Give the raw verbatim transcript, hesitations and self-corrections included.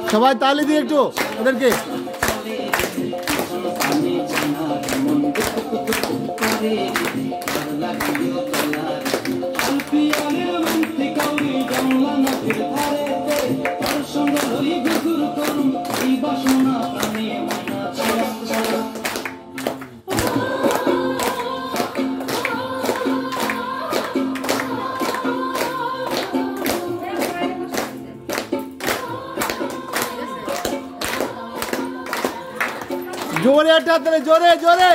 সবাই তালি দিয়ে একটু ওদেরকে। জোরে একটা তালে জোরে জোরে।